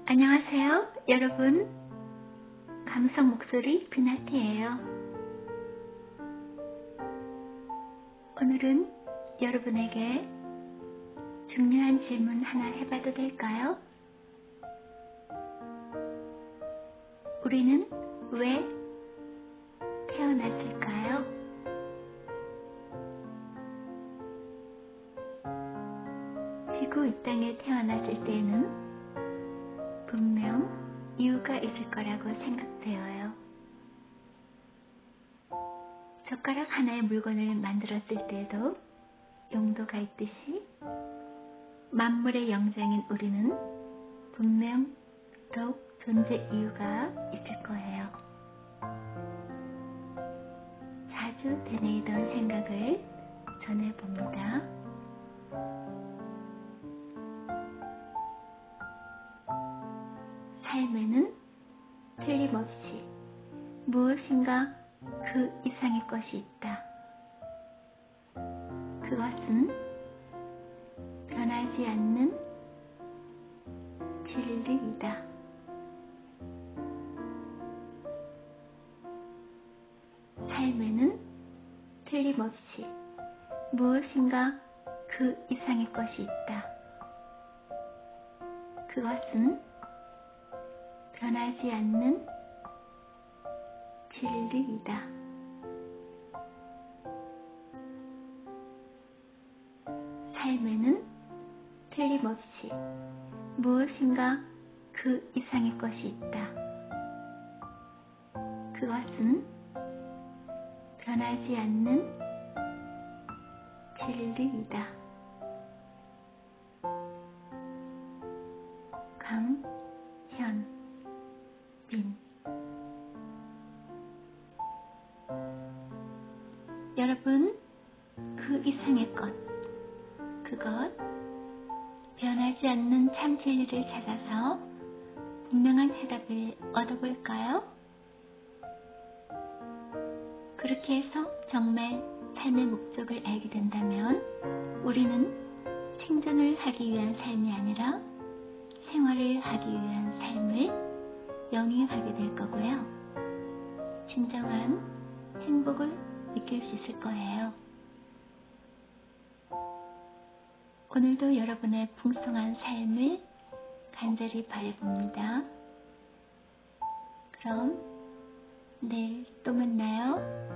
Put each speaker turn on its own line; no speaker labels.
안녕하세요, 여러분. 감성 목소리 비나티예요. 오늘은 여러분에게 중요한 질문 하나 해봐도 될까요? 우리는 왜 태어났을까요? 지구 이 땅에 태어났을 때는 분명 이유가 있을 거라고 생각되어요. 젓가락 하나의 물건을 만들었을 때도 용도가 있듯이 만물의 영장인 우리는 분명 더욱 존재 이유가 있을 거예요. 자주 되뇌이던 생각을 전해봅니다. 삶에는 틀림없이 무엇인가 그 이상의 것이 있다. 그것은 변하지 않는 진리이다. 삶에는 틀림없이 무엇인가 그 이상의 것이 있다. 그것은 변하지 않는 진리이다. 삶에는 틀림없이 무엇인가 그 이상의 것이 있다. 그것은 변하지 않는 진리이다. 강현빈. 여러분, 그 이상의 것, 그것, 변하지 않는 참 진리를 찾아서 분명한 해답을 얻어볼까요? 그렇게 해서 정말 삶의 목적을 알게 된다면 우리는 생존을 하기 위한 삶이 아니라 생활을 하기 위한 삶을 영위하게 될 거고요. 진정한 행복을 느낄 수 있을 거예요. 오늘도 여러분의 풍성한 삶을 간절히 바라봅니다. 그럼 내일 또 만나요.